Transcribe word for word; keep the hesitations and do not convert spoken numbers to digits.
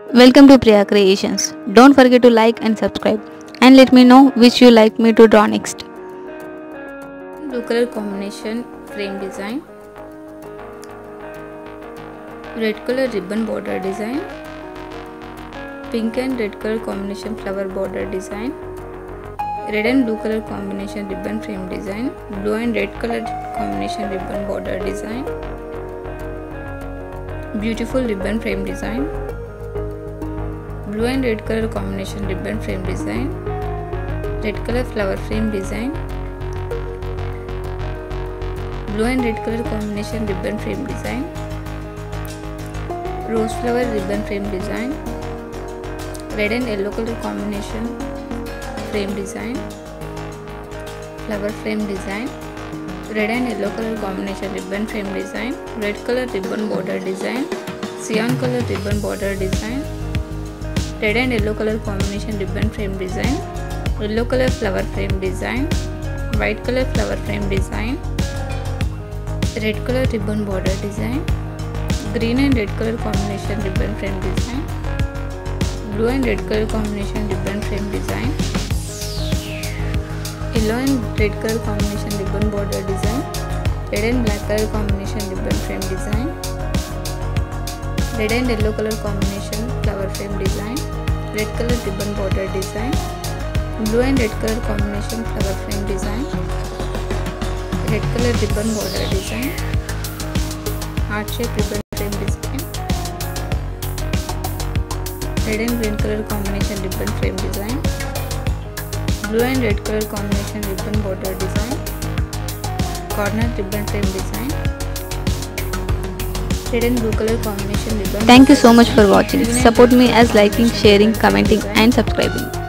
Welcome to Priya Creations. Don't forget to like and subscribe and let me know which you like me to draw next. Blue color combination frame design, red color ribbon border design, pink and red color combination flower border design, red and blue color combination ribbon frame design, blue and red color combination ribbon border design, beautiful ribbon frame design, blue and red color combination ribbon frame design, red color flower frame design, blue and red color combination ribbon frame design, rose flower ribbon frame design, red and yellow color combination frame design, flower frame design, red and yellow color combination ribbon frame design, red color ribbon border design, cyan color ribbon border design, red and yellow color combination ribbon frame design, yellow color flower frame design, white color flower frame design, red color ribbon border design, green and red color combination ribbon frame design, blue and red color combination ribbon frame design, yellow and red color combination ribbon border design, red and black color combination ribbon frame design, red and yellow color combination flower frame design, red color ribbon border design, blue and red color combination flower frame design, red color ribbon border design, heart shape ribbon frame design, red and green color combination ribbon frame design, blue and red color combination ribbon border design, corner ribbon frame design, red and blue color combination ribbon. Thank you so much for watching. Support me as liking, sharing, commenting and subscribing.